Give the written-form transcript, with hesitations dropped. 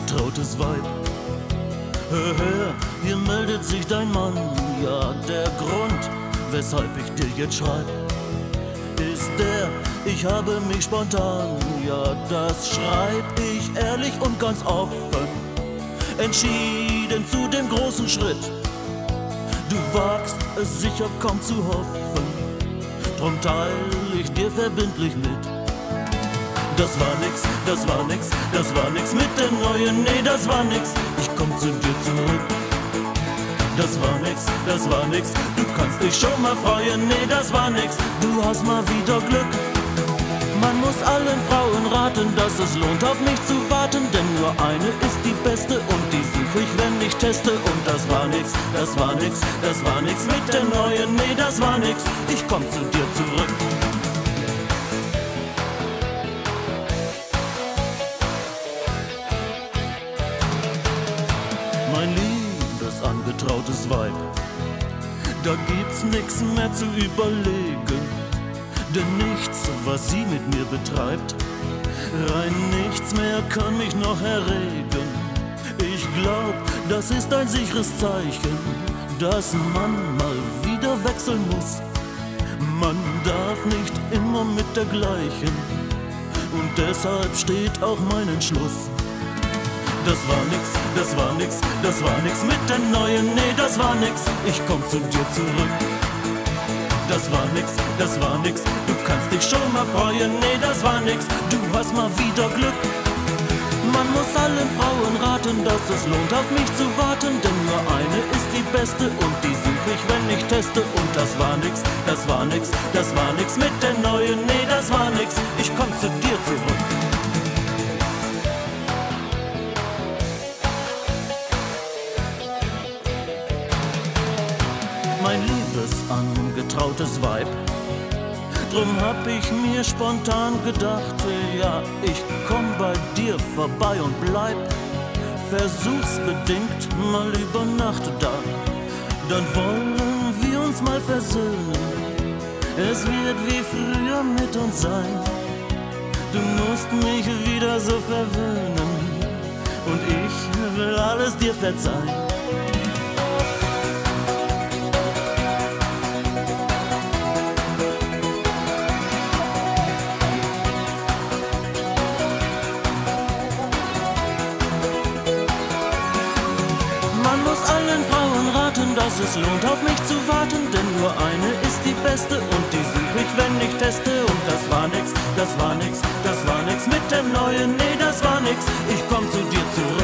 angetrautes Weib. Hör her, hier meldet sich dein Mann. Ja, der Grund, weshalb ich dir jetzt schreib, ist der, ich habe mich spontan, ja, das schreib ich ehrlich und ganz offen, entschieden zu dem großen Schritt. Du wagst es sicher kaum zu hoffen, drum teil ich dir verbindlich mit. Das war nix, das war nix, das war nix mit der neuen, nee, das war nix, ich komm zu dir zurück. Das war nix, du kannst dich schon mal freuen, nee, das war nix, du hast mal wieder Glück. Man muss allen Frauen raten, dass es lohnt, auf mich zu warten, denn nur eine ist die beste und die such ich, wenn ich teste. Und das war nix, das war nix, das war nix mit der neuen, nee, das war nix, ich komm zu dir zurück. Mein liebes angetrautes Weib, da gibt's nix mehr zu überlegen, denn nichts, was sie mit mir betreibt, rein nichts mehr kann mich noch erregen. Ich glaub, das ist ein sicheres Zeichen, dass man mal wieder wechseln muss. Man darf nicht immer mit der gleichen, und deshalb steht auch mein Entschluss. Das war nix, das war nix, das war nix mit der neuen, nee, das war nix, ich komm zu dir zurück. Das war nix, du kannst dich schon mal freuen, nee, das war nix, du hast mal wieder Glück. Man muss allen Frauen raten, dass es lohnt, auf mich zu warten, denn nur eine ist die beste und die such ich, wenn ich teste. Und das war nix, das war nix, das war nix mit der neuen, nee, das war nix, ich komm zu dir zurück. Mein liebes angetrautes Weib, drum hab ich mir spontan gedacht, ja, ich komm bei dir vorbei und bleib versuchsbedingt mal über Nacht da. Dann wollen wir uns mal versöhnen, es wird wie früher mit uns sein. Du musst mich wieder so verwöhnen und ich will alles dir verzeihen. Man muss allen Frauen raten, dass es lohnt, auf mich zu warten, denn nur eine ist die beste und die such ich, wenn ich teste. Und das war nix, das war nix, das war nix mit der neuen, nee, das war nix, ich komm zu dir zurück.